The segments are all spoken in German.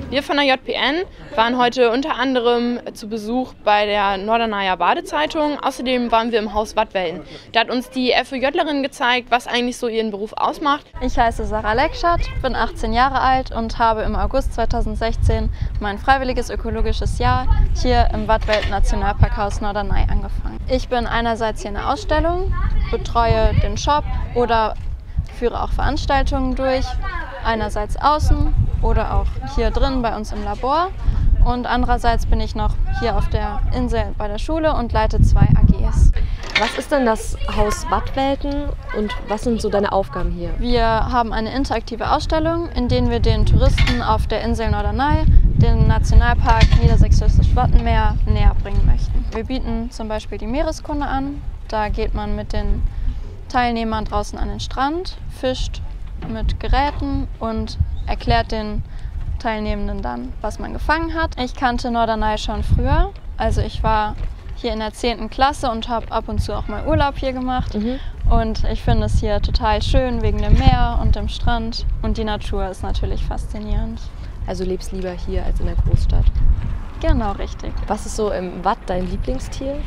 Wir von der JPN waren heute unter anderem zu Besuch bei der Norderney Badezeitung. Außerdem waren wir im Haus Wattwelten. Da hat uns die FÖJlerin gezeigt, was eigentlich so ihren Beruf ausmacht. Ich heiße Sarah Leckschat, bin 18 Jahre alt und habe im August 2016 mein freiwilliges ökologisches Jahr hier im Wattwelten Nationalparkhaus Norderney angefangen. Ich bin einerseits hier in der Ausstellung, betreue den Shop oder führe auch Veranstaltungen durch, einerseits außen oder auch hier drin bei uns im Labor und andererseits bin ich noch hier auf der Insel bei der Schule und leite 2 AGs. Was ist denn das Haus Wattwelten und was sind so deine Aufgaben hier? Wir haben eine interaktive Ausstellung, in der wir den Touristen auf der Insel Norderney den Nationalpark Niedersächsisches Wattenmeer näher bringen möchten. Wir bieten zum Beispiel die Meereskunde an, da geht man mit den Teilnehmern draußen an den Strand, fischt mit Geräten und erklärt den Teilnehmenden dann, was man gefangen hat. Ich kannte Norderney schon früher, also ich war hier in der 10. Klasse und habe ab und zu auch mal Urlaub hier gemacht. Und ich finde es hier total schön wegen dem Meer und dem Strand und die Natur ist natürlich faszinierend. Also lebst lieber hier als in der Großstadt? Genau, richtig. Was ist so im Watt dein Lieblingstier?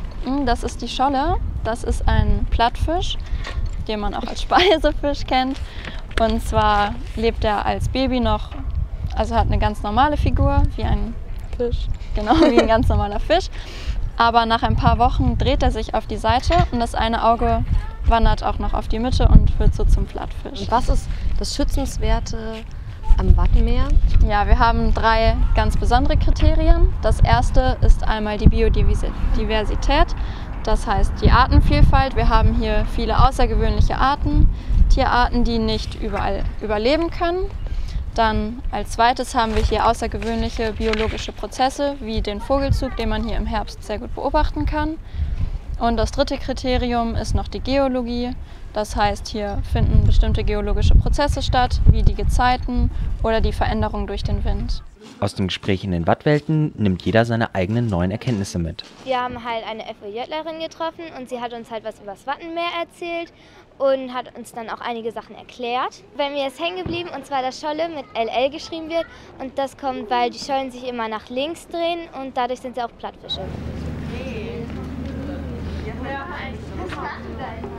Das ist die Scholle. Das ist ein Plattfisch, den man auch als Speisefisch kennt. Und zwar lebt er als Baby noch, also hat eine ganz normale Figur, wie ein Fisch. Genau, wie ein ganz normaler Fisch. Aber nach ein paar Wochen dreht er sich auf die Seite und das eine Auge wandert auch noch auf die Mitte und wird so zum Plattfisch. Und was ist das Schützenswerte am Wattenmeer? Ja, wir haben 3 ganz besondere Kriterien. Das erste ist einmal die Biodiversität, das heißt die Artenvielfalt. Wir haben hier viele außergewöhnliche Arten, Tierarten, die nicht überall überleben können. Dann als zweites haben wir hier außergewöhnliche biologische Prozesse, wie den Vogelzug, den man hier im Herbst sehr gut beobachten kann. Und das dritte Kriterium ist noch die Geologie. Das heißt, hier finden bestimmte geologische Prozesse statt, wie die Gezeiten oder die Veränderung durch den Wind. Aus dem Gespräch in den Wattwelten nimmt jeder seine eigenen neuen Erkenntnisse mit. Wir haben halt eine FÖJlerin getroffen und sie hat uns halt was über das Wattenmeer erzählt und hat uns dann auch einige Sachen erklärt. Bei mir ist hängen geblieben, und zwar, dass Scholle mit LL geschrieben wird und das kommt, weil die Schollen sich immer nach links drehen und dadurch sind sie auch Plattfische. Okay. Ja,